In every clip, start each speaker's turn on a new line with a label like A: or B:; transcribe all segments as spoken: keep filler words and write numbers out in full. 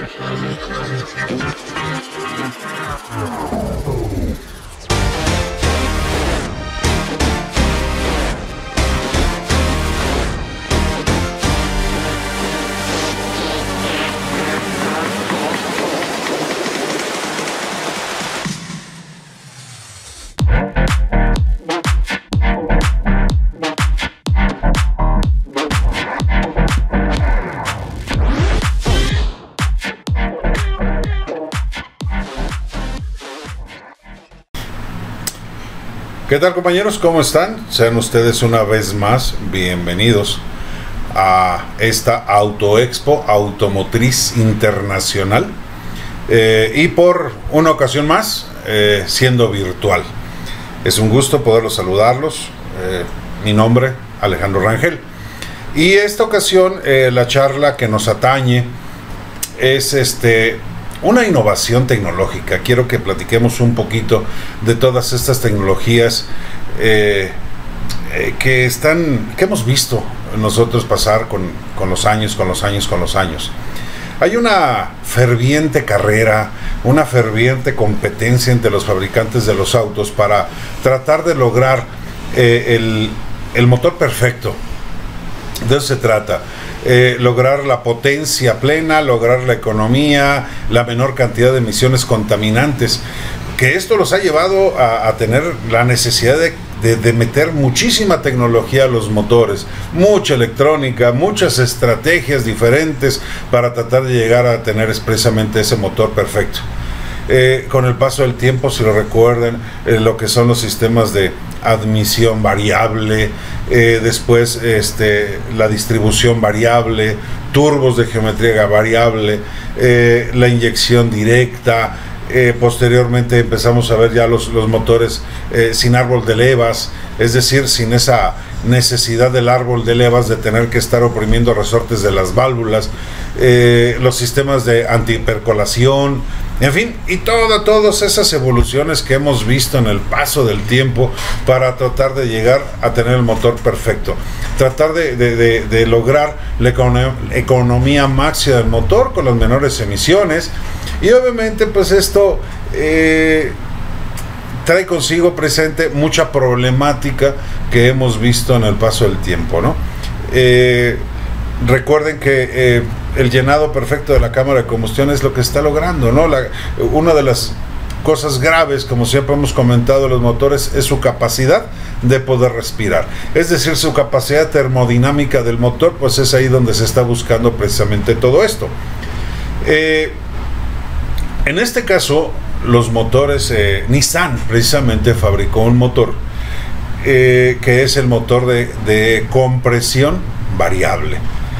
A: ¿Qué tal, compañeros? ¿Cómo están? Sean ustedes una vez más bienvenidos a esta Auto Expo Automotriz Internacional eh, y por una ocasión más eh, siendo virtual. Es un gusto poderlos saludarlos. Eh, mi nombre, Alejandro Rangel, y esta ocasión eh, la charla que nos atañe es este una innovación tecnológica. Quiero que platiquemos un poquito de todas estas tecnologías eh, eh, que están, que hemos visto nosotros pasar con, con los años, con los años, con los años. Hay una ferviente carrera, una ferviente competencia entre los fabricantes de los autos para tratar de lograr eh, el, el motor perfecto. De eso se trata. Eh, lograr la potencia plena, lograr la economía, la menor cantidad de emisiones contaminantes, que esto los ha llevado a, a tener la necesidad de, de, de meter muchísima tecnología a los motores, mucha electrónica, muchas estrategias diferentes para tratar de llegar a tener expresamente ese motor perfecto. Eh, con el paso del tiempo, si lo recuerdan, eh, lo que son los sistemas de admisión variable, eh, después este, la distribución variable, turbos de geometría variable, eh, la inyección directa, eh, posteriormente empezamos a ver ya los, los motores eh, sin árbol de levas, es decir, sin esa necesidad del árbol de levas de tener que estar oprimiendo resortes de las válvulas, eh, los sistemas de antipercolación, en fin, y todas todas esas evoluciones que hemos visto en el paso del tiempo para tratar de llegar a tener el motor perfecto, tratar de, de, de, de lograr la econom economía máxima del motor con las menores emisiones. Y obviamente pues esto eh, trae consigo presente mucha problemática que hemos visto en el paso del tiempo, ¿no? Eh, recuerden que eh, el llenado perfecto de la cámara de combustión es lo que está logrando, ¿no? La, una de las cosas graves, como siempre hemos comentado, los motores es su capacidad de poder respirar, es decir, su capacidad termodinámica del motor, pues es ahí donde se está buscando precisamente todo esto. Eh, en este caso, los motores, eh, Nissan precisamente fabricó un motor eh, que es el motor de, de compresión variable.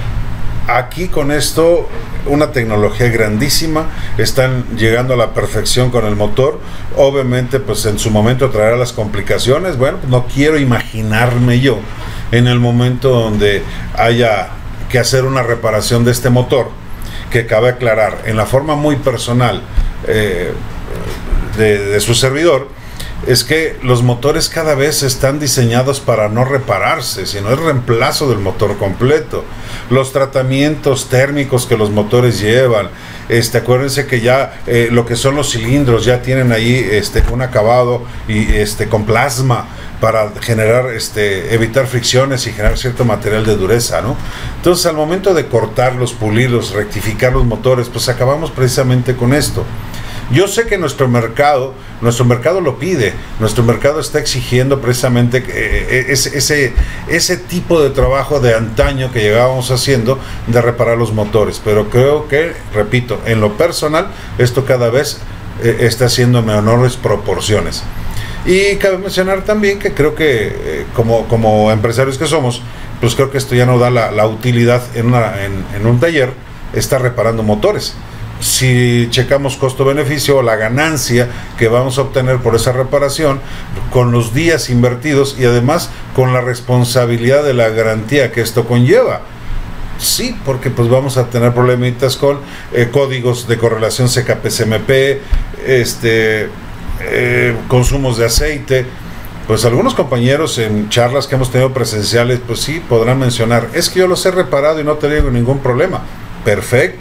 A: Aquí con esto, una tecnología grandísima, están llegando a la perfección con el motor. Obviamente pues en su momento traerá las complicaciones. Bueno, no quiero imaginarme yo en el momento donde haya que hacer una reparación de este motor, que cabe aclarar en la forma muy personal eh, de, de su servidor, es que los motores cada vez están diseñados para no repararse, sino el reemplazo del motor completo. Los tratamientos térmicos que los motores llevan, este, acuérdense que ya eh, lo que son los cilindros ya tienen ahí este, un acabado y este, con plasma para generar, este, evitar fricciones y generar cierto material de dureza, ¿no? Entonces, al momento de cortarlos, pulirlos, rectificar los motores, pues acabamos precisamente con esto. Yo sé que nuestro mercado, nuestro mercado lo pide, nuestro mercado está exigiendo precisamente eh, ese, ese, ese tipo de trabajo de antaño que llegábamos haciendo de reparar los motores, pero creo que, repito, en lo personal, esto cada vez eh, está haciendo menores proporciones. Y cabe mencionar también que creo que eh, como, como empresarios que somos, pues creo que esto ya no da la, la utilidad en, una, en, en un taller, está reparando motores. Si checamos costo-beneficio, la ganancia que vamos a obtener por esa reparación, con los días invertidos y además con la responsabilidad de la garantía que esto conlleva. Sí, porque pues vamos a tener problemitas con eh, códigos de correlación C K P C M P, este, eh, consumos de aceite. Pues algunos compañeros en charlas que hemos tenido presenciales, pues sí, podrán mencionar, es que yo los he reparado y no he tenido ningún problema. Perfecto.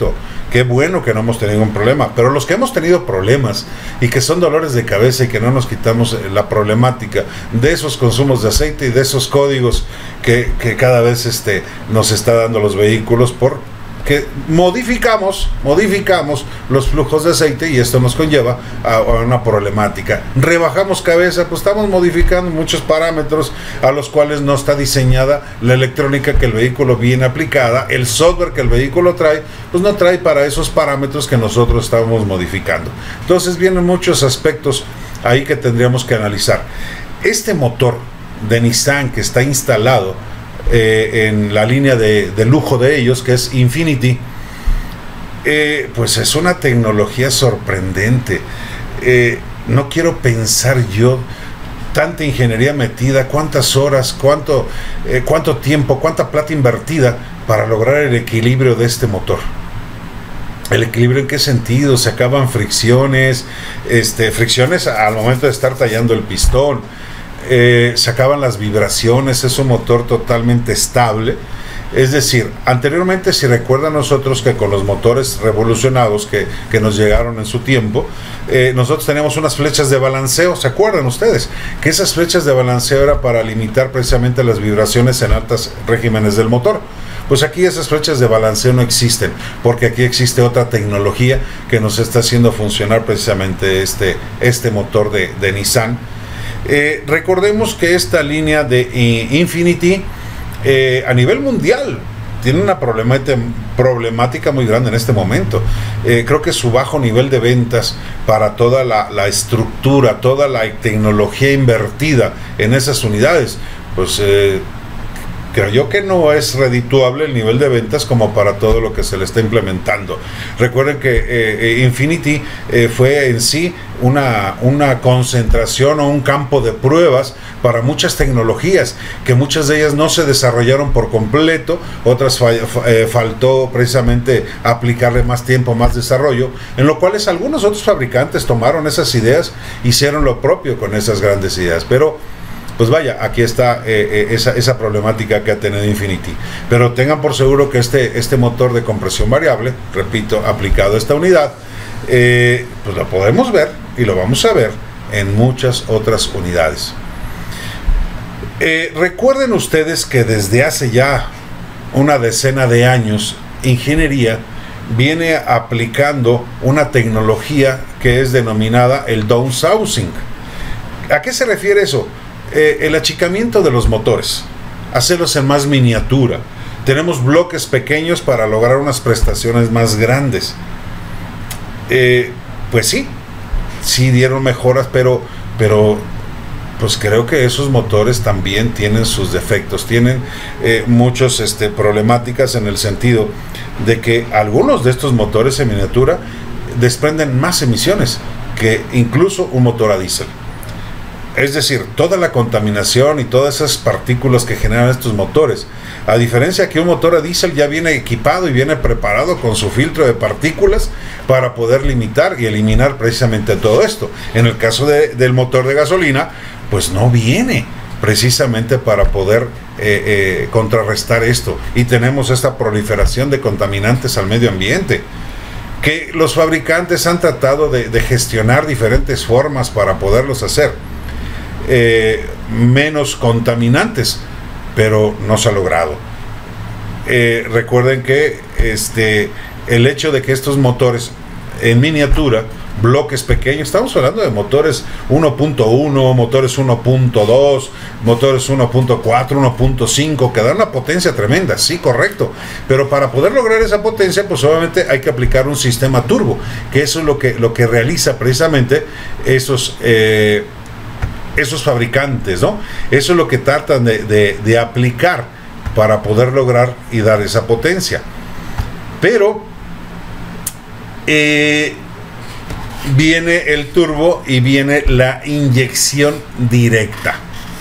A: Qué bueno que no hemos tenido un problema, pero los que hemos tenido problemas y que son dolores de cabeza y que no nos quitamos la problemática de esos consumos de aceite y de esos códigos que, que cada vez este, nos está dando los vehículos por que modificamos, modificamos los flujos de aceite y esto nos conlleva a, a una problemática. Rebajamos cabeza, pues estamos modificando muchos parámetros a los cuales no está diseñada la electrónica que el vehículo viene aplicada, el software que el vehículo trae, pues no trae para esos parámetros que nosotros estamos modificando. Entonces vienen muchos aspectos ahí que tendríamos que analizar. Este motor de Nissan que está instalado Eh, en la línea de, de lujo de ellos, que es Infiniti, eh, pues es una tecnología sorprendente. Eh, no quiero pensar yo tanta ingeniería metida, cuántas horas, cuánto, eh, cuánto tiempo, cuánta plata invertida para lograr el equilibrio de este motor. ¿El equilibrio en qué sentido? Se acaban fricciones, este, fricciones al momento de estar tallando el pistón. Eh, se acaban las vibraciones, es un motor totalmente estable. Es decir, anteriormente, si recuerdan nosotros que con los motores revolucionados que, que nos llegaron en su tiempo, eh, nosotros teníamos unas flechas de balanceo, ¿se acuerdan ustedes? Que esas flechas de balanceo era para limitar precisamente las vibraciones en altos regímenes del motor. Pues aquí esas flechas de balanceo no existen, porque aquí existe otra tecnología que nos está haciendo funcionar precisamente este, este motor de, de Nissan. Eh, recordemos que esta línea de eh, Infiniti eh, a nivel mundial tiene una problemática, problemática muy grande en este momento. Eh, creo que su bajo nivel de ventas para toda la, la estructura, toda la tecnología invertida en esas unidades, pues eh, creo yo que no es redituable el nivel de ventas como para todo lo que se le está implementando. Recuerden que eh, Infiniti eh, fue en sí una, una concentración o un campo de pruebas para muchas tecnologías, que muchas de ellas no se desarrollaron por completo, otras fa eh, faltó precisamente aplicarle más tiempo, más desarrollo, en lo cual algunos otros fabricantes tomaron esas ideas, hicieron lo propio con esas grandes ideas, pero pues vaya, aquí está eh, eh, esa, esa problemática que ha tenido Infiniti. Pero tengan por seguro que este, este motor de compresión variable, repito, aplicado a esta unidad, eh, pues lo podemos ver y lo vamos a ver en muchas otras unidades. Eh, recuerden ustedes que desde hace ya una decena de años, Ingeniería viene aplicando una tecnología que es denominada el downsizing. ¿A qué se refiere eso? Eh, el achicamiento de los motores, hacerlos en más miniatura. Tenemos bloques pequeños para lograr unas prestaciones más grandes. Eh, pues sí, sí dieron mejoras, pero, pero pues creo que esos motores también tienen sus defectos, tienen eh, muchas este, problemáticas en el sentido de que algunos de estos motores en miniatura desprenden más emisiones que incluso un motor a diésel. Es decir, toda la contaminación y todas esas partículas que generan estos motores, a diferencia que un motor a diésel ya viene equipado y viene preparado con su filtro de partículas para poder limitar y eliminar precisamente todo esto. En el caso de, del motor de gasolina, pues no viene precisamente para poder eh, eh, contrarrestar esto, y tenemos esta proliferación de contaminantes al medio ambiente, que los fabricantes han tratado de, de gestionar diferentes formas para poderlos hacer Eh, menos contaminantes, pero no se ha logrado. Eh, recuerden que este, el hecho de que estos motores en miniatura, bloques pequeños, estamos hablando de motores uno punto uno, motores uno punto dos, motores uno punto cuatro, uno punto cinco, que dan una potencia tremenda, sí, correcto, pero para poder lograr esa potencia, pues obviamente hay que aplicar un sistema turbo, que eso es lo que, lo que realiza precisamente esos eh, esos fabricantes, ¿no? Eso es lo que tratan de, de, de aplicar para poder lograr y dar esa potencia. Pero eh, viene el turbo y viene la inyección directa.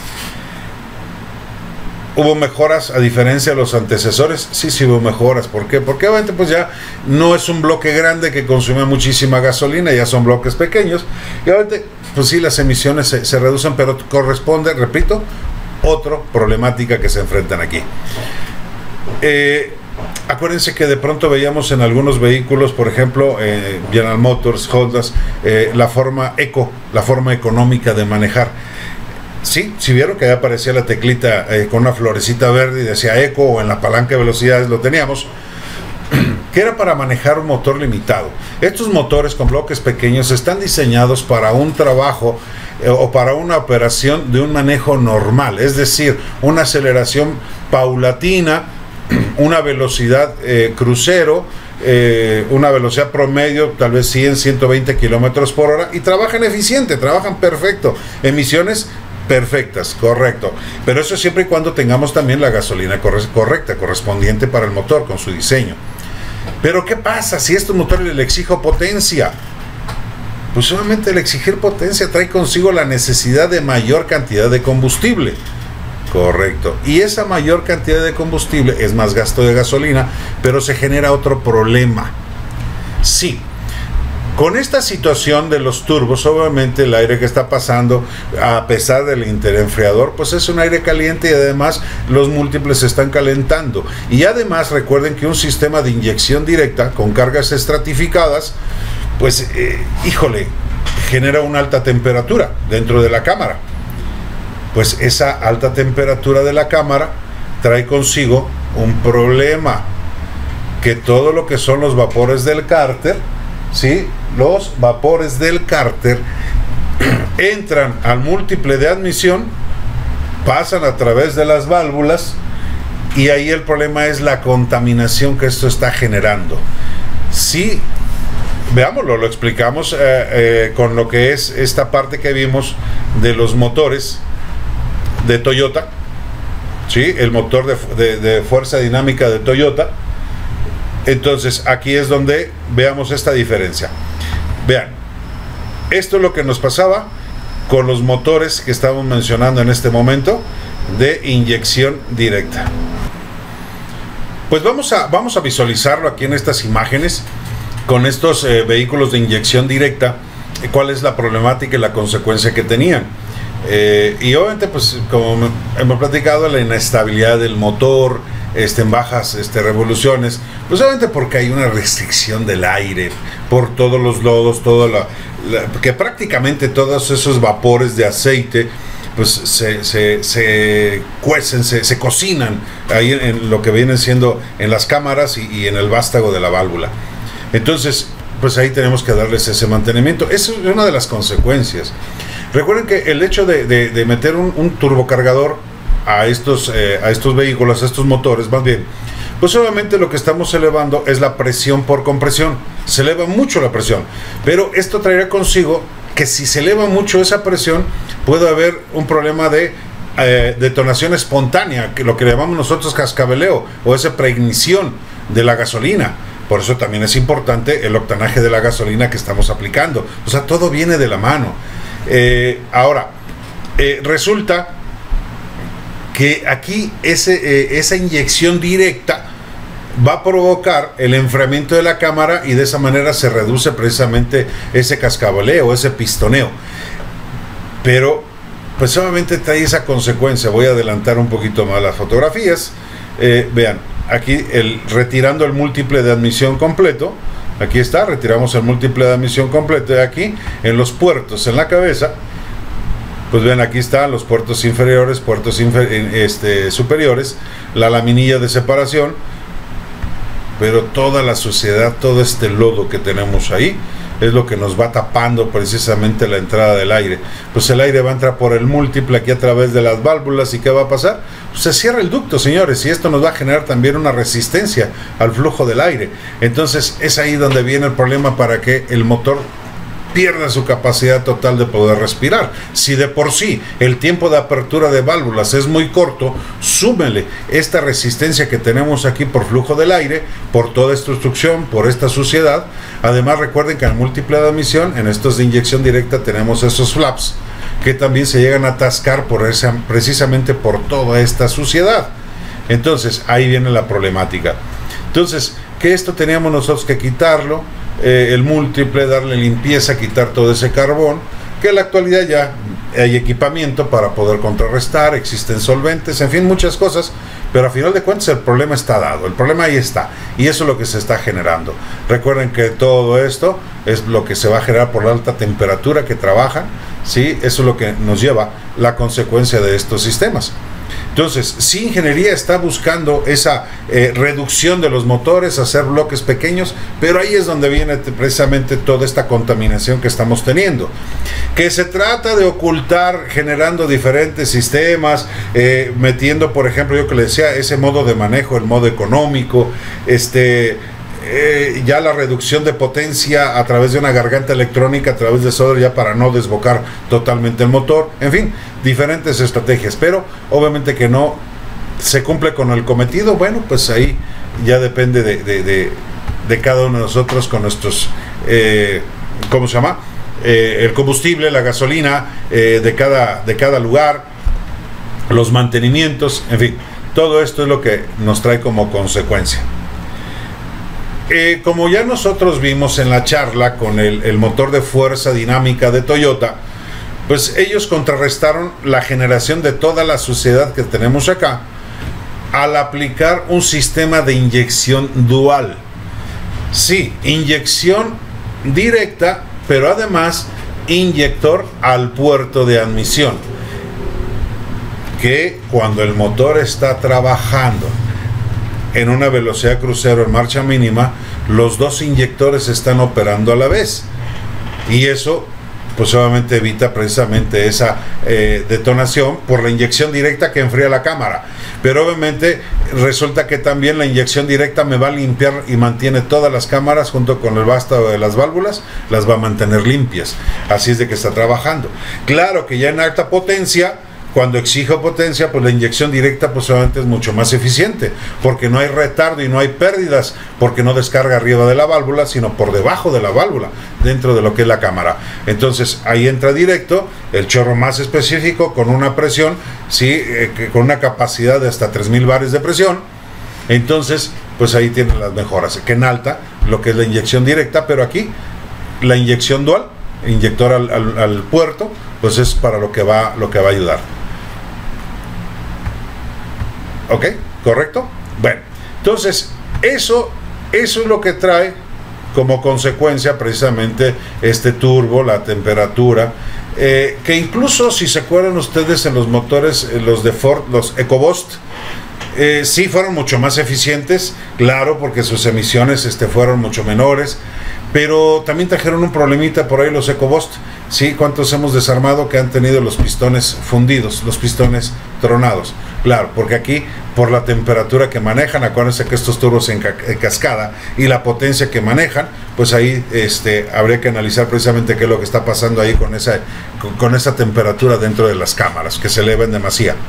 A: ¿Hubo mejoras a diferencia de los antecesores? Sí, sí hubo mejoras. ¿Por qué? Porque obviamente pues ya no es un bloque grande que consume muchísima gasolina, ya son bloques pequeños. Y obviamente pues sí, las emisiones se, se reducen, pero corresponde, repito, otra problemática que se enfrentan aquí. Eh, acuérdense que de pronto veíamos en algunos vehículos, por ejemplo, eh, General Motors, Honda, eh, la forma eco, la forma económica de manejar. Sí, si vieron que ahí aparecía la teclita eh, con una florecita verde y decía eco, o en la palanca de velocidades lo teníamos, que era para manejar un motor limitado. Estos motores con bloques pequeños están diseñados para un trabajo eh, o para una operación de un manejo normal, es decir, una aceleración paulatina, una velocidad eh, crucero, eh, una velocidad promedio, tal vez cien, ciento veinte kilómetros por hora, y trabajan eficiente, trabajan perfecto, emisiones perfectas, correcto, pero eso siempre y cuando tengamos también la gasolina correcta, correspondiente para el motor con su diseño. Pero ¿qué pasa si a estos motores le exijo potencia? Pues solamente el exigir potencia trae consigo la necesidad de mayor cantidad de combustible. Correcto. Y esa mayor cantidad de combustible es más gasto de gasolina, pero se genera otro problema. Sí, con esta situación de los turbos, obviamente el aire que está pasando, a pesar del interenfriador, pues es un aire caliente y además los múltiples se están calentando. Y además recuerden que un sistema de inyección directa con cargas estratificadas, pues, eh, híjole, genera una alta temperatura dentro de la cámara. Pues esa alta temperatura de la cámara trae consigo un problema, que todo lo que son los vapores del cárter, ¿sí? Los vapores del cárter entran al múltiple de admisión, pasan a través de las válvulas, y ahí el problema es la contaminación que esto está generando. Sí, veámoslo, lo explicamos eh, eh, con lo que es esta parte que vimos de los motores de Toyota, ¿sí? El motor de, de, de fuerza dinámica de Toyota. Entonces aquí es donde veamos esta diferencia. Vean, esto es lo que nos pasaba con los motores que estamos mencionando en este momento de inyección directa. Pues vamos a, vamos a visualizarlo aquí en estas imágenes con estos eh, vehículos de inyección directa, cuál es la problemática y la consecuencia que tenían. Eh, y obviamente, pues como hemos platicado, la inestabilidad del motor, este, en bajas este, revoluciones, pues obviamente porque hay una restricción del aire por todos los lodos, toda la, la, que prácticamente todos esos vapores de aceite pues se, se, se cuecen, se, se cocinan ahí en, en lo que vienen siendo en las cámaras y, y en el vástago de la válvula. Entonces, pues ahí tenemos que darles ese mantenimiento. Esa es una de las consecuencias. Recuerden que el hecho de, de, de meter un, un turbocargador a estos, eh, a estos vehículos, a estos motores, más bien, pues obviamente lo que estamos elevando es la presión por compresión. Se eleva mucho la presión, pero esto traerá consigo que si se eleva mucho esa presión, puede haber un problema de eh, detonación espontánea, que lo que llamamos nosotros cascabeleo, o esa preignición de la gasolina. Por eso también es importante el octanaje de la gasolina que estamos aplicando. O sea, todo viene de la mano. Eh, ahora, eh, resulta que aquí ese, eh, esa inyección directa va a provocar el enfriamiento de la cámara, y de esa manera se reduce precisamente ese cascabeleo, ese pistoneo. Pero pues obviamente trae esa consecuencia. Voy a adelantar un poquito más las fotografías. Eh, vean, aquí el, retirando el múltiple de admisión completo. Aquí está, retiramos el múltiple de admisión completo. Y aquí en los puertos en la cabeza, pues ven, aquí están los puertos inferiores, puertos infer este, superiores, la laminilla de separación, pero toda la suciedad, todo este lodo que tenemos ahí es lo que nos va tapando precisamente la entrada del aire. Pues el aire va a entrar por el múltiple aquí a través de las válvulas, y ¿qué va a pasar? Pues se cierra el ducto, señores, y esto nos va a generar también una resistencia al flujo del aire. Entonces es ahí donde viene el problema, para que el motor pierda su capacidad total de poder respirar. Si de por sí el tiempo de apertura de válvulas es muy corto, súmele esta resistencia que tenemos aquí por flujo del aire, por toda esta obstrucción, por esta suciedad. Además, recuerden que en el múltiple de admisión, en estos de inyección directa, tenemos esos flaps que también se llegan a atascar por esa, precisamente por toda esta suciedad. Entonces ahí viene la problemática. Entonces, que esto teníamos nosotros que quitarlo, eh, el múltiple, darle limpieza, quitar todo ese carbón, que en la actualidad ya hay equipamiento para poder contrarrestar, existen solventes, en fin, muchas cosas, pero a final de cuentas el problema está dado, el problema ahí está, y eso es lo que se está generando. Recuerden que todo esto es lo que se va a generar por la alta temperatura que trabajan, ¿sí? Eso es lo que nos lleva la consecuencia de estos sistemas. Entonces, si ingeniería está buscando esa eh, reducción de los motores, hacer bloques pequeños, pero ahí es donde viene precisamente toda esta contaminación que estamos teniendo, que se trata de ocultar generando diferentes sistemas, eh, metiendo, por ejemplo, yo que le decía, ese modo de manejo, el modo económico, este... Eh, ya la reducción de potencia a través de una garganta electrónica, a través de solder, ya para no desbocar totalmente el motor, en fin, diferentes estrategias, pero obviamente que no se cumple con el cometido. Bueno, pues ahí ya depende de, de, de, de cada uno de nosotros con nuestros, eh, ¿cómo se llama? Eh, el combustible, la gasolina eh, de, cada, de cada lugar, los mantenimientos, en fin, todo esto es lo que nos trae como consecuencia. Eh, como ya nosotros vimos en la charla con el, el motor de fuerza dinámica de Toyota, pues ellos contrarrestaron la generación de toda la suciedad que tenemos acá al aplicar un sistema de inyección dual. Sí, inyección directa, pero además inyector al puerto de admisión, que cuando el motor está trabajando en una velocidad crucero en marcha mínima, los dos inyectores están operando a la vez, y eso pues obviamente evita precisamente esa eh, detonación por la inyección directa que enfría la cámara. Pero obviamente resulta que también la inyección directa me va a limpiar y mantiene todas las cámaras junto con el vástago de las válvulas, las va a mantener limpias. Así es de que está trabajando. Claro que ya en alta potencia, cuando exijo potencia, pues la inyección directa pues obviamente es mucho más eficiente, porque no hay retardo y no hay pérdidas, porque no descarga arriba de la válvula, sino por debajo de la válvula, dentro de lo que es la cámara. Entonces ahí entra directo el chorro más específico, con una presión, ¿sí? eh, con una capacidad de hasta tres mil bares de presión. Entonces pues ahí tienen las mejoras, que en alta lo que es la inyección directa, pero aquí la inyección dual, inyector al, al, al puerto, pues es para lo que va, lo que va a ayudar. ¿Ok? ¿Correcto? Bueno, entonces eso, eso es lo que trae como consecuencia precisamente este turbo, la temperatura, eh, que incluso si se acuerdan ustedes en los motores, eh, los de Ford, los EcoBoost, eh, sí fueron mucho más eficientes, claro, porque sus emisiones este, fueron mucho menores, pero también trajeron un problemita por ahí los EcoBoost. Sí, ¿cuántos hemos desarmado que han tenido los pistones fundidos, los pistones tronados? Claro, porque aquí, por la temperatura que manejan, acuérdense que estos turbos en, ca en cascada y la potencia que manejan, pues ahí este, habría que analizar precisamente qué es lo que está pasando ahí con esa, con, con esa temperatura dentro de las cámaras, que se elevan demasiado.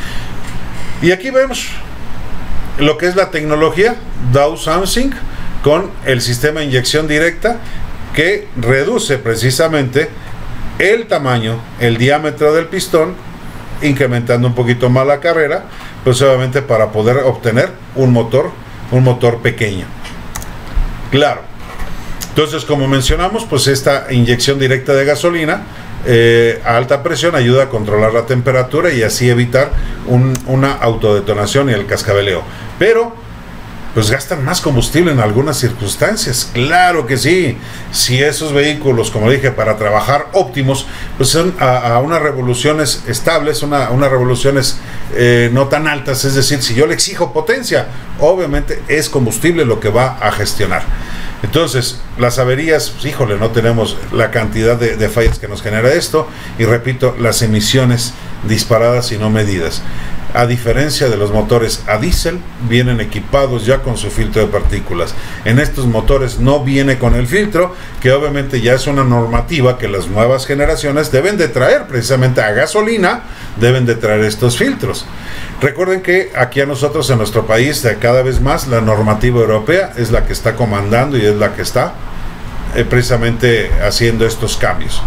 A: Y aquí vemos lo que es la tecnología Dow Samsung con el sistema de inyección directa, que reduce precisamente el tamaño, el diámetro del pistón, incrementando un poquito más la carrera, pues obviamente para poder obtener un motor, un motor pequeño. Claro. Entonces, como mencionamos, pues esta inyección directa de gasolina eh, a alta presión ayuda a controlar la temperatura y así evitar un, una autodetonación y el cascabeleo. Pero pues gastan más combustible en algunas circunstancias, claro que sí. Si esos vehículos, como dije, para trabajar óptimos, pues son a, a unas revoluciones estables, una, unas revoluciones eh, no tan altas, es decir, si yo le exijo potencia, obviamente es combustible lo que va a gestionar. Entonces, las averías, pues, híjole, no tenemos la cantidad de, de fallas que nos genera esto, y repito, las emisiones disparadas y no medidas. A diferencia de los motores a diésel, vienen equipados ya con su filtro de partículas. En estos motores no viene con el filtro, que obviamente ya es una normativa que las nuevas generaciones deben de traer. Precisamente a gasolina deben de traer estos filtros. Recuerden que aquí a nosotros en nuestro país, de cada vez más, la normativa europea es la que está comandando y es la que está eh, precisamente haciendo estos cambios.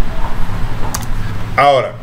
A: Ahora,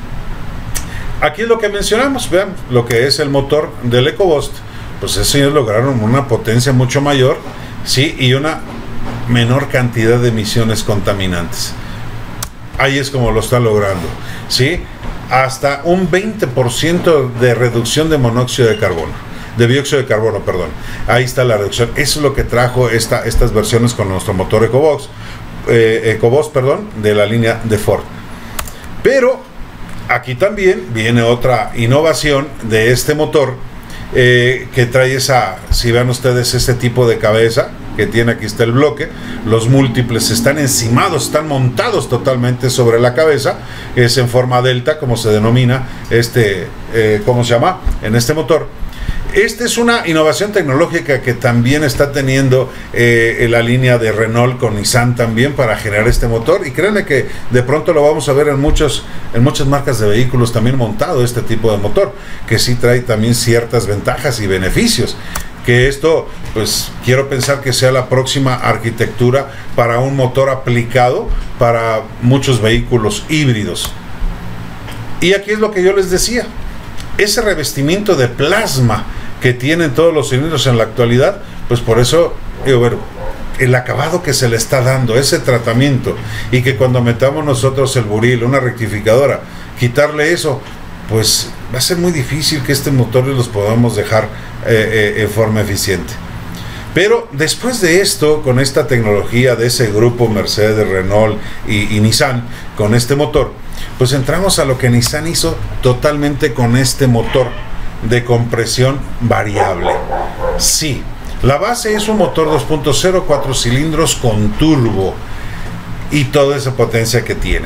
A: aquí es lo que mencionamos, vean, lo que es el motor del EcoBoost, pues esos ellos lograron una potencia mucho mayor, sí, y una menor cantidad de emisiones contaminantes. Ahí es como lo está logrando, sí, hasta un veinte por ciento de reducción de monóxido de carbono. de dióxido de carbono, perdón. Ahí está la reducción. Eso es lo que trajo esta, estas versiones con nuestro motor EcoBoost, eh, EcoBoost, perdón, de la línea de Ford. Pero aquí también viene otra innovación de este motor, eh, que trae esa, si vean ustedes este tipo de cabeza que tiene, aquí está el bloque, los múltiples están encimados, están montados totalmente sobre la cabeza, es en forma delta, como se denomina este, eh, ¿cómo se llama? En este motor. Esta es una innovación tecnológica que también está teniendo eh, la línea de Renault con Nissan también para generar este motor, y créanme que de pronto lo vamos a ver en, muchos, en muchas marcas de vehículos también montado este tipo de motor, que sí trae también ciertas ventajas y beneficios. Que esto, pues quiero pensar que sea la próxima arquitectura para un motor aplicado para muchos vehículos híbridos. Y aquí es lo que yo les decía, ese revestimiento de plasma que tienen todos los cilindros en la actualidad, pues por eso, digo, bueno, el acabado que se le está dando, ese tratamiento, y que cuando metamos nosotros el buril, una rectificadora, quitarle eso, pues va a ser muy difícil que este motor los podamos dejar eh, eh, en forma eficiente. Pero después de esto, con esta tecnología de ese grupo Mercedes, Renault y, y Nissan, con este motor, pues entramos a lo que Nissan hizo totalmente con este motor de compresión variable. Sí, la base es un motor dos punto cero, cuatro cilindros con turbo y toda esa potencia que tiene.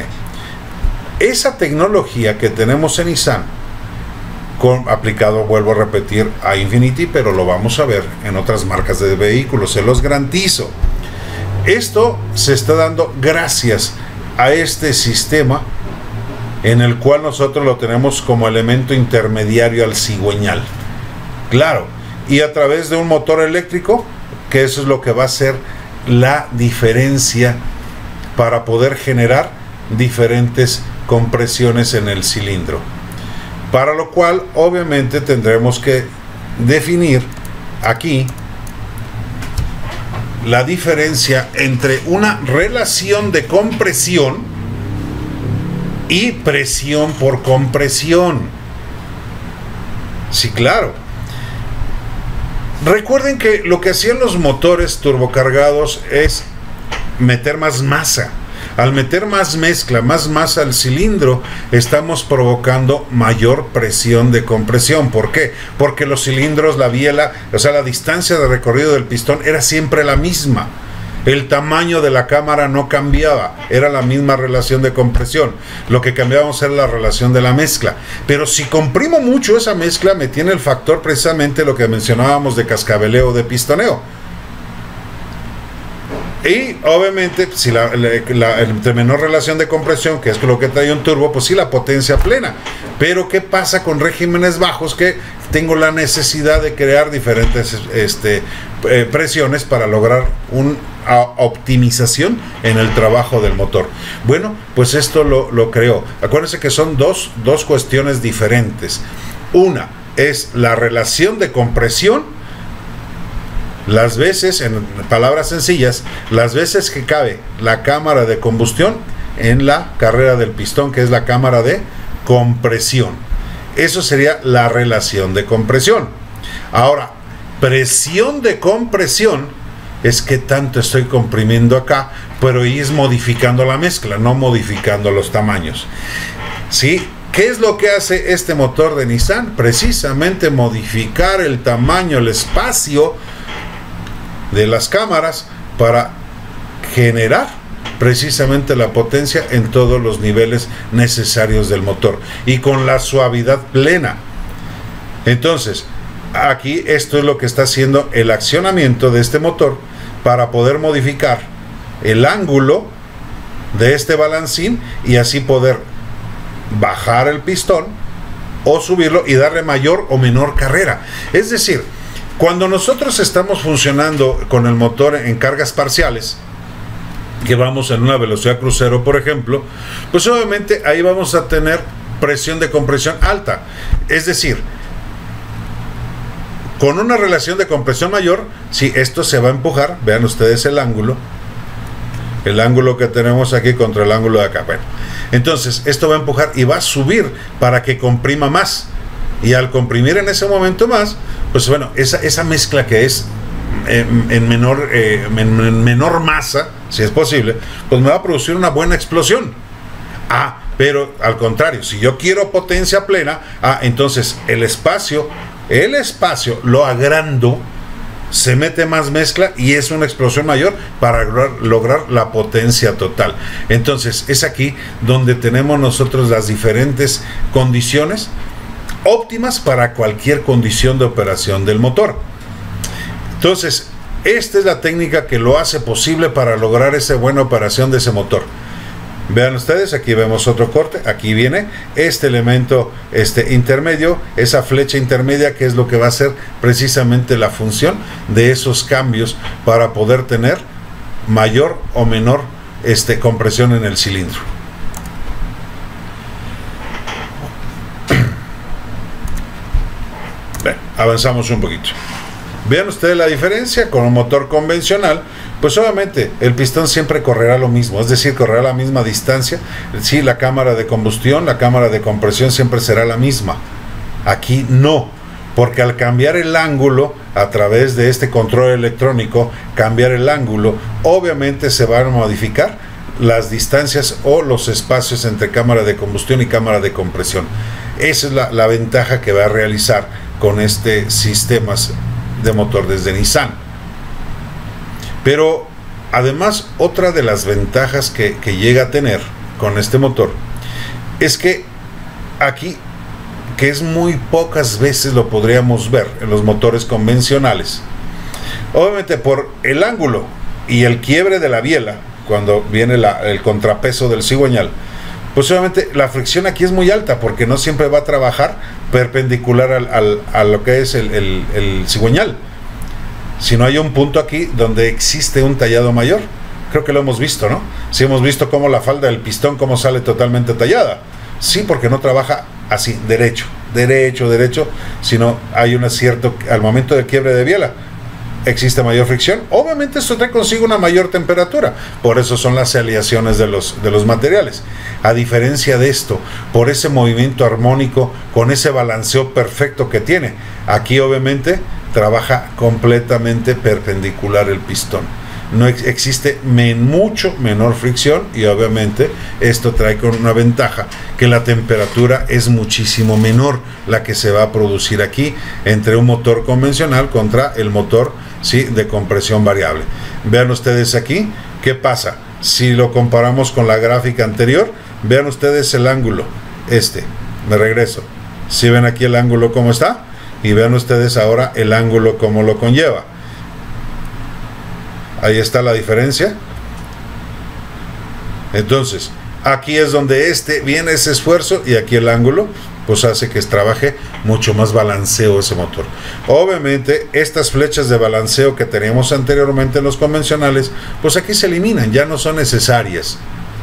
A: Esa tecnología que tenemos en Nissan, con, aplicado, vuelvo a repetir, a Infiniti, pero lo vamos a ver en otras marcas de vehículos, se los garantizo. Esto se está dando gracias a este sistema en el cual nosotros lo tenemos como elemento intermediario al cigüeñal. Claro, y a través de un motor eléctrico, que eso es lo que va a ser la diferencia para poder generar diferentes compresiones en el cilindro. Para lo cual, obviamente, tendremos que definir aquí la diferencia entre una relación de compresión y presión por compresión. Sí, claro. Recuerden que lo que hacían los motores turbocargados es meter más masa. Al meter más mezcla, más masa al cilindro, estamos provocando mayor presión de compresión. ¿Por qué? Porque los cilindros, la biela, o sea, la distancia de recorrido del pistón era siempre la misma. El tamaño de la cámara no cambiaba, era la misma relación de compresión. Lo que cambiábamos era la relación de la mezcla. Pero si comprimo mucho esa mezcla, me tiene el factor precisamente lo que mencionábamos de cascabeleo, de pistoneo. Y obviamente, si la, la, la entre menor relación de compresión, que es lo que trae un turbo, pues sí, la potencia plena. Pero ¿qué pasa con regímenes bajos? Que tengo la necesidad de crear diferentes este, eh, presiones para lograr una optimización en el trabajo del motor. Bueno, pues esto lo, lo creó. Acuérdense que son dos, dos cuestiones diferentes. Una es la relación de compresión. Las veces, en palabras sencillas, las veces que cabe la cámara de combustión en la carrera del pistón, que es la cámara de compresión. Eso sería la relación de compresión. Ahora, presión de compresión es que tanto estoy comprimiendo acá, pero ahí es modificando la mezcla, no modificando los tamaños. ¿Sí? ¿Qué es lo que hace este motor de Nissan? Precisamente modificar el tamaño, el espacio de las cámaras para generar precisamente la potencia en todos los niveles necesarios del motor y con la suavidad plena. Entonces, aquí esto es lo que está haciendo el accionamiento de este motor para poder modificar el ángulo de este balancín y así poder bajar el pistón o subirlo y darle mayor o menor carrera. Es decir, cuando nosotros estamos funcionando con el motor en cargas parciales, que vamos en una velocidad crucero, por ejemplo, pues obviamente ahí vamos a tener presión de compresión alta. Es decir, con una relación de compresión mayor, si esto se va a empujar, vean ustedes el ángulo, el ángulo que tenemos aquí contra el ángulo de acá. Bueno, entonces esto va a empujar y va a subir para que comprima más. y al comprimir en ese momento más, pues bueno, esa, esa mezcla que es en, en, menor, eh, en, en menor masa, si es posible, pues me va a producir una buena explosión. Ah, pero al contrario, si yo quiero potencia plena, ah, entonces el espacio, el espacio lo agrando, se mete más mezcla y es una explosión mayor para lograr, lograr la potencia total. Entonces es aquí donde tenemos nosotros las diferentes condiciones óptimas para cualquier condición de operación del motor. Entonces esta es la técnica que lo hace posible para lograr esa buena operación de ese motor. Vean ustedes, aquí vemos otro corte, aquí viene este elemento este intermedio, esa flecha intermedia, que es lo que va a ser precisamente la función de esos cambios para poder tener mayor o menor este, compresión en el cilindro. Bien, avanzamos un poquito. Vean ustedes la diferencia con un motor convencional. Pues obviamente el pistón siempre correrá lo mismo, es decir, correrá la misma distancia. Sí, la cámara de combustión, la cámara de compresión siempre será la misma. Aquí no, porque al cambiar el ángulo a través de este control electrónico, cambiar el ángulo, obviamente se van a modificar las distancias o los espacios entre cámara de combustión y cámara de compresión. Esa es la, la ventaja que va a realizar con este sistemas de motor desde Nissan. Pero además, otra de las ventajas que, que llega a tener con este motor es que aquí, que es muy pocas veces lo podríamos ver en los motores convencionales, obviamente por el ángulo y el quiebre de la biela, cuando viene la, el contrapeso del cigüeñal, pues obviamente la fricción aquí es muy alta, porque no siempre va a trabajar perpendicular al, al, a lo que es el, el, el cigüeñal, si no hay un punto aquí donde existe un tallado mayor. Creo que lo hemos visto, ¿no? Sí, hemos visto cómo la falda del pistón cómo sale totalmente tallada. Sí, porque no trabaja así, derecho, derecho, derecho, sino hay un cierto, al momento del quiebre de biela, existe mayor fricción. Obviamente esto trae consigo una mayor temperatura, por eso son las aleaciones de los, de los materiales. A diferencia de esto, por ese movimiento armónico, con ese balanceo perfecto que tiene, aquí obviamente trabaja completamente perpendicular el pistón. No ex existe men mucho menor fricción, y obviamente esto trae con una ventaja, que la temperatura es muchísimo menor la que se va a producir aquí entre un motor convencional contra el motor, ¿sí?, de compresión variable. Vean ustedes aquí qué pasa si lo comparamos con la gráfica anterior. Vean ustedes el ángulo, este, me regreso, si ven aquí el ángulo cómo está, y vean ustedes ahora el ángulo cómo lo conlleva. Ahí está la diferencia. Entonces aquí es donde este viene ese esfuerzo, y aquí el ángulo pues hace que trabaje mucho más balanceo ese motor. Obviamente estas flechas de balanceo que teníamos anteriormente en los convencionales, pues aquí se eliminan, ya no son necesarias.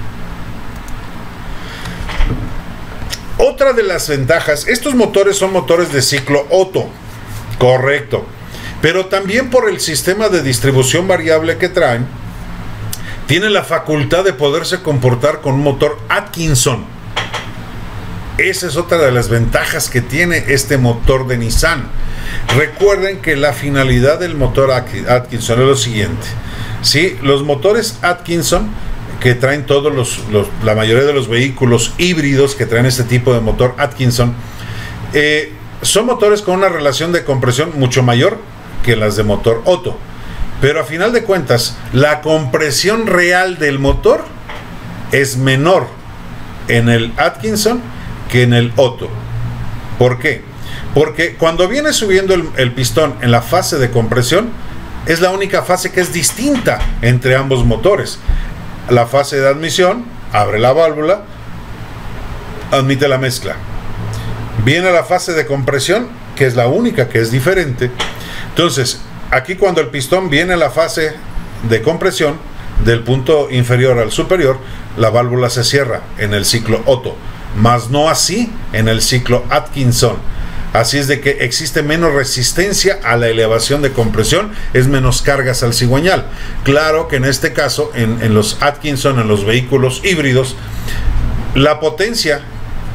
A: Otra de las ventajas, estos motores son motores de ciclo Otto, correcto, pero también por el sistema de distribución variable que traen, tienen la facultad de poderse comportar con un motor Atkinson. Esa es otra de las ventajas que tiene este motor de Nissan. Recuerden que la finalidad del motor Atkinson es lo siguiente, ¿sí? Los motores Atkinson que traen todos los, los, la mayoría de los vehículos híbridos que traen este tipo de motor Atkinson, eh, son motores con una relación de compresión mucho mayor que las de motor Otto, pero a final de cuentas la compresión real del motor es menor en el Atkinson que en el Otto. ¿Por qué? Porque cuando viene subiendo el, el pistón en la fase de compresión, es la única fase que es distinta entre ambos motores. La fase de admisión, abre la válvula, admite la mezcla. Viene la fase de compresión, que es la única que es diferente. Entonces, aquí cuando el pistón viene a la fase de compresión, del punto inferior al superior, la válvula se cierra en el ciclo Otto, mas no así en el ciclo Atkinson. Así es de que existe menos resistencia a la elevación de compresión, es menos cargas al cigüeñal. Claro que en este caso, en, en los Atkinson, en los vehículos híbridos, la potencia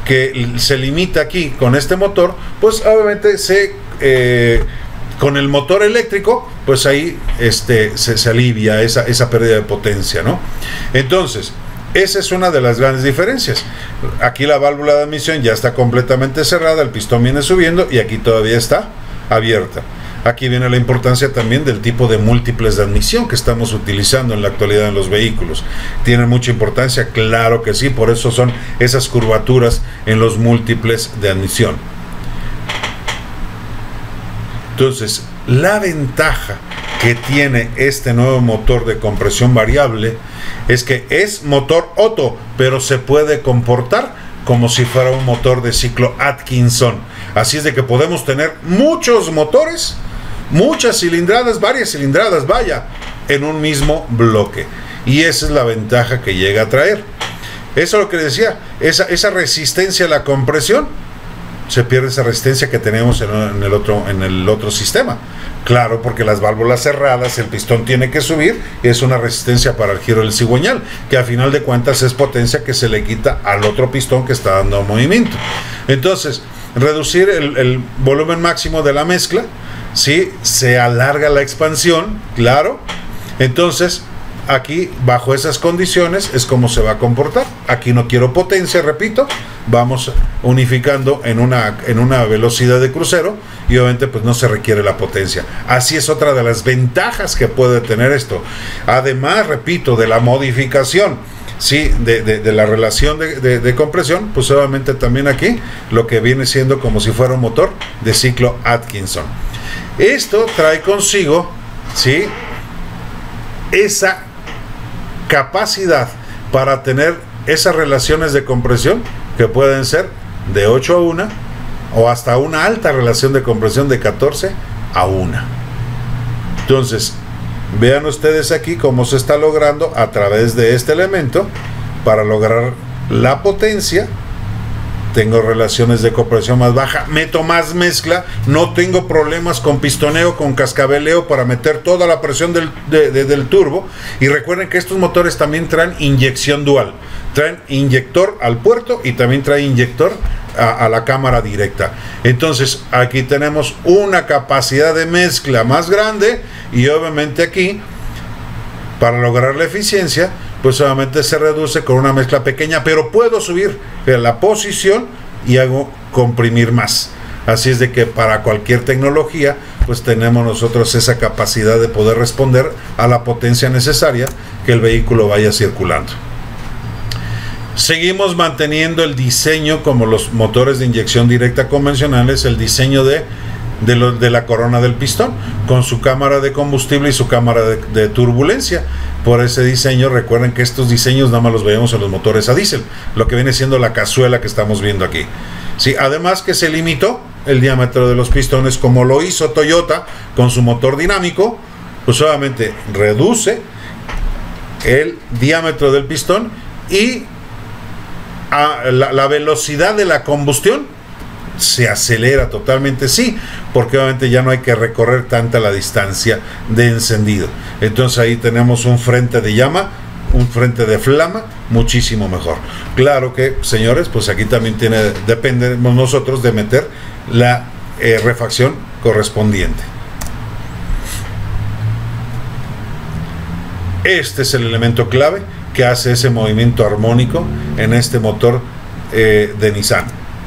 A: que se limita aquí con este motor, pues obviamente se eh, con el motor eléctrico, pues ahí este, se, se alivia esa, esa pérdida de potencia, ¿no? Entonces, esa es una de las grandes diferencias. Aquí la válvula de admisión ya está completamente cerrada, el pistón viene subiendo y aquí todavía está abierta. Aquí viene la importancia también del tipo de múltiples de admisión que estamos utilizando en la actualidad en los vehículos. Tiene mucha importancia, claro que sí, por eso son esas curvaturas en los múltiples de admisión. Entonces, la ventaja que tiene este nuevo motor de compresión variable es que es motor Otto, pero se puede comportar como si fuera un motor de ciclo Atkinson. Así es de que podemos tener muchos motores, muchas cilindradas, varias cilindradas, vaya, en un mismo bloque. Y esa es la ventaja que llega a traer. Eso es lo que decía, esa, esa resistencia a la compresión, se pierde esa resistencia que tenemos en, en, el otro, en el otro sistema. Claro, porque las válvulas cerradas, el pistón tiene que subir, y es una resistencia para el giro del cigüeñal, que a final de cuentas es potencia que se le quita al otro pistón que está dando movimiento. Entonces, reducir el, el volumen máximo de la mezcla, ¿sí? Se alarga la expansión, claro. Entonces, aquí, bajo esas condiciones, es como se va a comportar. Aquí no quiero potencia, repito, vamos unificando en una, en una velocidad de crucero, y obviamente pues no se requiere la potencia. Así es otra de las ventajas que puede tener esto. Además, repito, de la modificación, sí, de, de, de la relación de, de, de compresión, pues obviamente también aquí lo que viene siendo como si fuera un motor de ciclo Atkinson. Esto trae consigo, sí, esa capacidad para tener esas relaciones de compresión que pueden ser de ocho a uno o hasta una alta relación de compresión de catorce a uno. Entonces, vean ustedes aquí cómo se está logrando a través de este elemento para lograr la potencia. Tengo relaciones de compresión más baja, meto más mezcla, no tengo problemas con pistoneo, con cascabeleo para meter toda la presión del, de, de, del turbo. Y recuerden que estos motores también traen inyección dual, traen inyector al puerto y también trae inyector a, a la cámara directa. Entonces aquí tenemos una capacidad de mezcla más grande, y obviamente aquí, para lograr la eficiencia, pues obviamente se reduce con una mezcla pequeña, pero puedo subir la posición y hago comprimir más. Así es de que para cualquier tecnología, pues tenemos nosotros esa capacidad de poder responder a la potencia necesaria que el vehículo vaya circulando. Seguimos manteniendo el diseño como los motores de inyección directa convencionales, el diseño de De, lo, de la corona del pistón, con su cámara de combustible y su cámara de, de turbulencia. Por ese diseño, recuerden que estos diseños nada más los veíamos en los motores a diésel, lo que viene siendo la cazuela que estamos viendo aquí. Sí, además que se limitó el diámetro de los pistones, como lo hizo Toyota con su motor dinámico, pues solamente reduce el diámetro del pistón y a la, la velocidad de la combustión se acelera totalmente, sí, porque obviamente ya no hay que recorrer tanta la distancia de encendido. Entonces ahí tenemos un frente de llama, un frente de flama muchísimo mejor. Claro que, señores, pues aquí también tiene, dependemos nosotros de meter la eh, refacción correspondiente. Este es el elemento clave que hace ese movimiento armónico en este motor eh, de Nissan.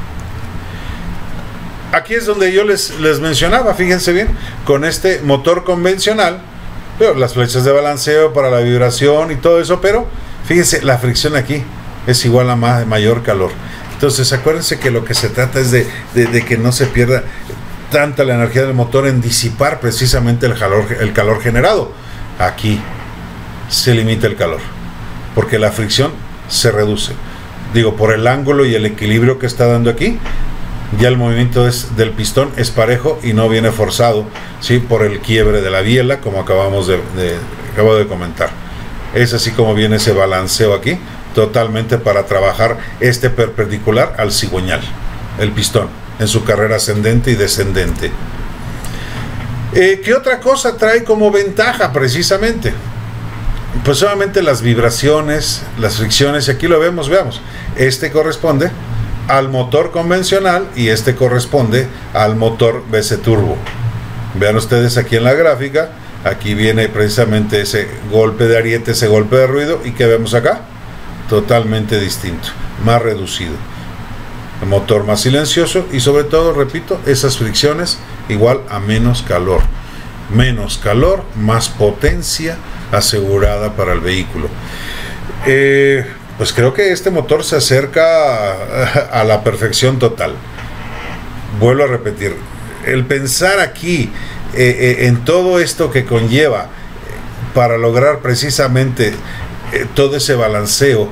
A: Aquí es donde yo les, les mencionaba, fíjense bien, con este motor convencional, pero las flechas de balanceo para la vibración y todo eso, pero fíjense, la fricción aquí es igual a más, mayor calor. Entonces acuérdense que lo que se trata es de, de, de que no se pierda tanta la energía del motor en disipar precisamente el calor, el calor generado. Aquí se limita el calor, porque la fricción se reduce. Digo, por el ángulo y el equilibrio que está dando aquí, ya el movimiento es, del pistón es parejo y no viene forzado, ¿sí?, por el quiebre de la biela, como acabamos de, de, acabo de comentar. Es así como viene ese balanceo aquí, totalmente para trabajar este perpendicular al cigüeñal, el pistón, en su carrera ascendente y descendente. Eh, ¿Qué otra cosa trae como ventaja precisamente? Pues solamente las vibraciones, las fricciones, y aquí lo vemos, veamos. Este corresponde al motor convencional y este corresponde al motor V C Turbo. Vean ustedes aquí en la gráfica, aquí viene precisamente ese golpe de ariete, ese golpe de ruido, y que vemos acá, totalmente distinto, más reducido, el motor más silencioso y sobre todo, repito, esas fricciones igual a menos calor, menos calor, más potencia asegurada para el vehículo. Eh, pues creo que este motor se acerca a, a la perfección total. Vuelvo a repetir, el pensar aquí eh, eh, en todo esto que conlleva eh, para lograr precisamente eh, todo ese balanceo,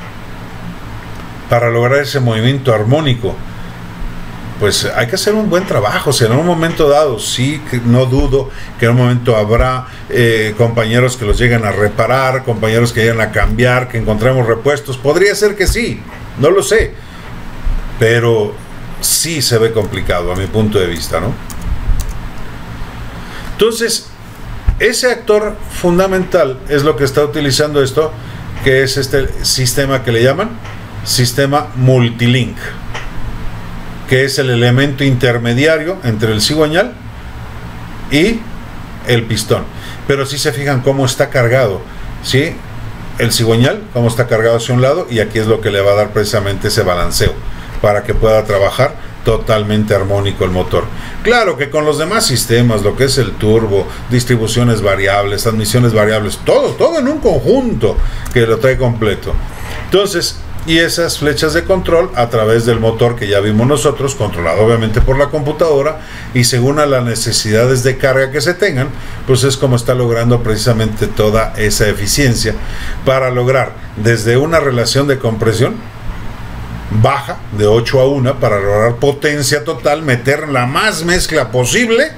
A: para lograr ese movimiento armónico, pues hay que hacer un buen trabajo. Si en un momento dado, sí, que no dudo que en un momento habrá eh, compañeros que los lleguen a reparar, compañeros que lleguen a cambiar, que encontremos repuestos, podría ser que sí, no lo sé, pero sí se ve complicado a mi punto de vista, ¿no? Entonces, ese actor fundamental es lo que está utilizando esto, que es este sistema que le llaman sistema Multilink, que es el elemento intermediario entre el cigüeñal y el pistón. Pero si se fijan cómo está cargado, ¿sí? El cigüeñal, cómo está cargado hacia un lado, y aquí es lo que le va a dar precisamente ese balanceo, para que pueda trabajar totalmente armónico el motor. Claro que con los demás sistemas, lo que es el turbo, distribuciones variables, transmisiones variables, todo, todo en un conjunto que lo trae completo. Entonces, y esas flechas de control a través del motor que ya vimos nosotros, controlado obviamente por la computadora, y según a las necesidades de carga que se tengan, pues es como está logrando precisamente toda esa eficiencia para lograr desde una relación de compresión baja de ocho a uno para lograr potencia total, meter la más mezcla posible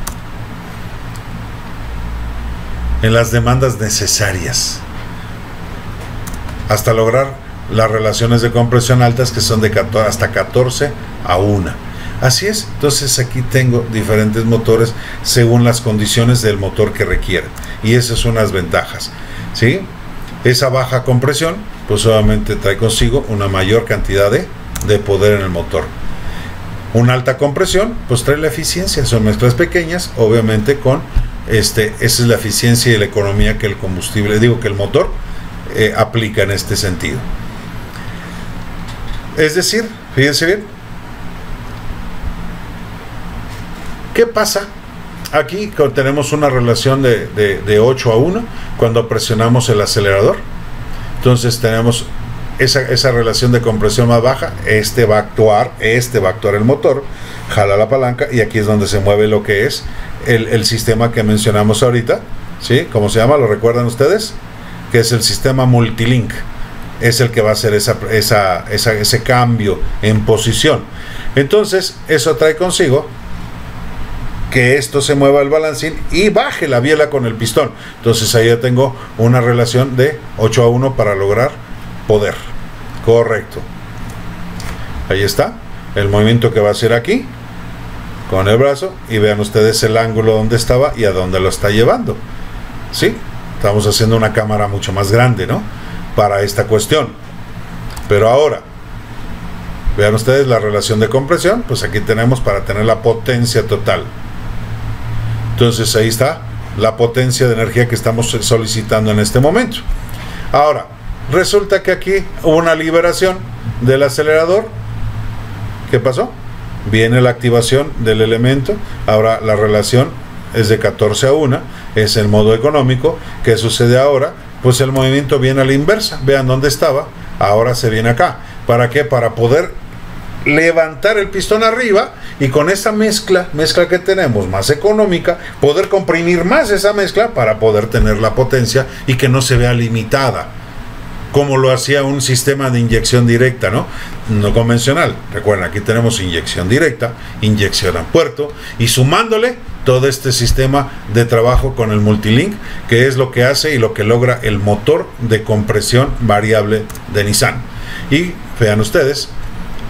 A: en las demandas necesarias, hasta lograr las relaciones de compresión altas, que son de catorce, hasta catorce a uno. Así es. Entonces aquí tengo diferentes motores según las condiciones del motor que requieren, y esas son las ventajas, ¿sí? Esa baja compresión pues obviamente trae consigo una mayor cantidad de, de poder en el motor. Una alta compresión pues trae la eficiencia, son mezclas pequeñas, obviamente con este, esa es la eficiencia y la economía que el combustible, digo que el motor eh, aplica en este sentido. Es decir, fíjense bien, ¿qué pasa? Aquí tenemos una relación de, de, de ocho a uno cuando presionamos el acelerador. Entonces tenemos esa, esa relación de compresión más baja. Este va a actuar, este va a actuar el motor, jala la palanca, y aquí es donde se mueve lo que es el, el sistema que mencionamos ahorita, ¿sí? ¿Cómo se llama? ¿Lo recuerdan ustedes? Que es el sistema Multilink. Es el que va a hacer esa, esa, esa, ese cambio en posición. Entonces eso trae consigo que esto se mueva el balancín y baje la biela con el pistón. Entonces ahí ya tengo una relación de ocho a uno para lograr poder. Correcto. Ahí está el movimiento que va a hacer aquí con el brazo, y vean ustedes el ángulo donde estaba y a dónde lo está llevando. ¿Sí? Estamos haciendo una cámara mucho más grande, ¿no? Para esta cuestión. Pero ahora vean ustedes la relación de compresión, pues aquí tenemos para tener la potencia total. Entonces ahí está la potencia de energía que estamos solicitando en este momento. Ahora resulta que aquí hubo una liberación del acelerador. ¿Qué pasó? Viene la activación del elemento. Ahora la relación es de catorce a uno, es el modo económico. ¿Qué sucede ahora? Pues el movimiento viene a la inversa. Vean dónde estaba, ahora se viene acá. ¿Para qué? Para poder levantar el pistón arriba, y con esa mezcla, mezcla que tenemos más económica, poder comprimir más esa mezcla para poder tener la potencia y que no se vea limitada, como lo hacía un sistema de inyección directa, ¿no? No convencional. Recuerden, aquí tenemos inyección directa, inyección a puerto, y sumándole todo este sistema de trabajo con el Multilink, que es lo que hace y lo que logra el motor de compresión variable de Nissan. Y vean ustedes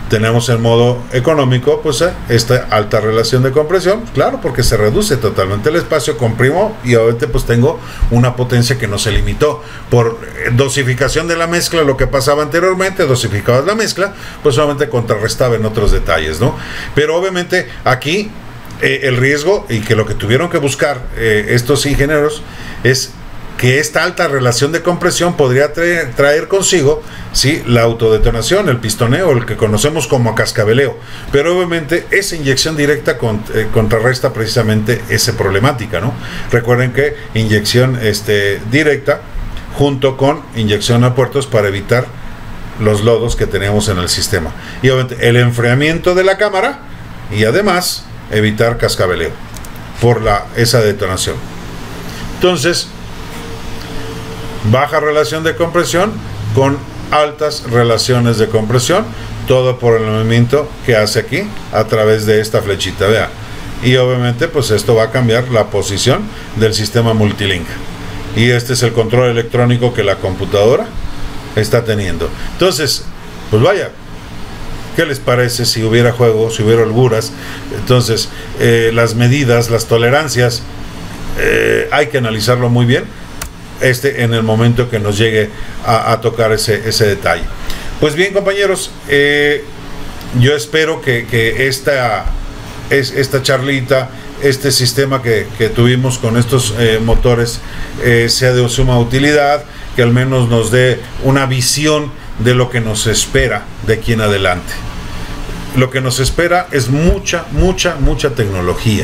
A: Tenemos en modo económico, pues esta alta relación de compresión, claro, porque se reduce totalmente el espacio, comprimo y obviamente pues tengo una potencia que no se limitó por dosificación de la mezcla, lo que pasaba anteriormente, dosificabas la mezcla, pues solamente contrarrestaba en otros detalles, ¿no? Pero obviamente aquí eh, el riesgo y que lo que tuvieron que buscar eh, estos ingenieros es que esta alta relación de compresión podría traer, traer consigo, sí, la autodetonación, el pistoneo, el que conocemos como cascabeleo, pero obviamente esa inyección directa con, eh, contrarresta precisamente esa problemática, ¿no? Recuerden que inyección este, directa junto con inyección a puertos para evitar los lodos que tenemos en el sistema, y obviamente el enfriamiento de la cámara y además evitar cascabeleo por la, esa detonación. Entonces, baja relación de compresión con altas relaciones de compresión, todo por el movimiento que hace aquí a través de esta flechita, vea, y obviamente pues esto va a cambiar la posición del sistema multilink, y este es el control electrónico que la computadora está teniendo. Entonces, pues vaya, ¿qué les parece si hubiera juego, si hubiera holguras? Entonces, eh, las medidas, las tolerancias, eh, hay que analizarlo muy bien este en el momento que nos llegue a, a tocar ese, ese detalle. Pues bien, compañeros, eh, yo espero que, que esta, es, esta charlita, este sistema que, que tuvimos con estos eh, motores eh, sea de suma utilidad, que al menos nos dé una visión de lo que nos espera de aquí en adelante. Lo que nos espera es mucha, mucha, mucha tecnología,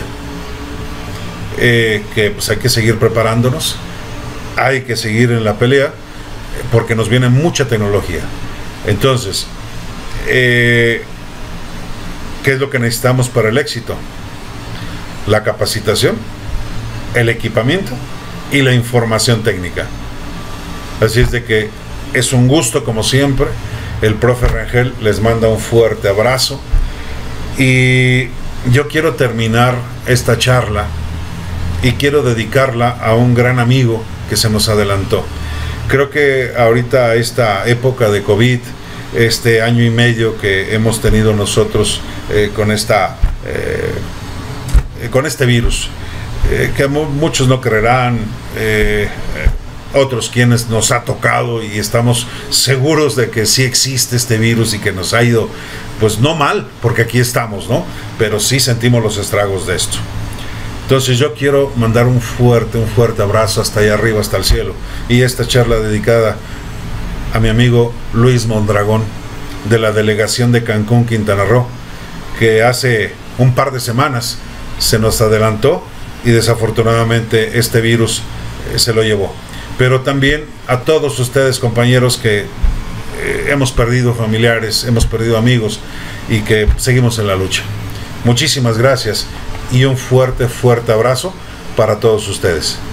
A: eh, que pues hay que seguir preparándonos. Hay que seguir en la pelea porque nos viene mucha tecnología. Entonces, eh, ¿qué es lo que necesitamos para el éxito? La capacitación, el equipamiento y la información técnica. Así es de que es un gusto, como siempre. El profe Rangel les manda un fuerte abrazo y yo quiero terminar esta charla y quiero dedicarla a un gran amigo que se nos adelantó. Creo que ahorita esta época de COVID, este año y medio que hemos tenido nosotros eh, con esta eh, con este virus, eh, que muchos no creerán, eh, otros quienes nos ha tocado y estamos seguros de que sí existe este virus y que nos ha ido, pues no mal, porque aquí estamos, ¿no? Pero sí sentimos los estragos de esto. Entonces yo quiero mandar un fuerte, un fuerte abrazo hasta allá arriba, hasta el cielo. Y esta charla dedicada a mi amigo Luis Mondragón, de la delegación de Cancún, Quintana Roo, que hace un par de semanas se nos adelantó y desafortunadamente este virus eh, se lo llevó. Pero también a todos ustedes, compañeros, que eh, hemos perdido familiares, hemos perdido amigos y que seguimos en la lucha. Muchísimas gracias y un fuerte, fuerte abrazo para todos ustedes.